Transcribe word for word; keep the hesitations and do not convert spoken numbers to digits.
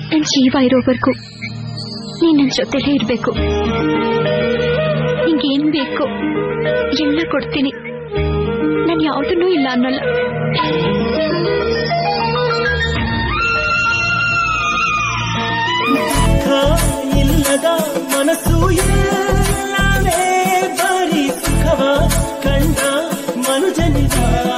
ನನ್ನ ಜೀವ ಇರೋವರೆಗೂ ನೀನ್ ನನ್ನ ಜೊತೆಲೇ ಇರ್ಬೇಕು. ನಿಂಗೇನ್ ಬೇಕು ಎಲ್ಲ ಕೊಡ್ತೀನಿ. ನಾನು ಯಾವುದನ್ನೂ ಇಲ್ಲ ಅನ್ನೋಲ್ಲ. ಇಲ್ಲದ ಮನಸ್ಸು ಎಲ್ಲವೇ ಬರೀ ಸುಖವ ಕಂಡ ಮನುಜನಿಗ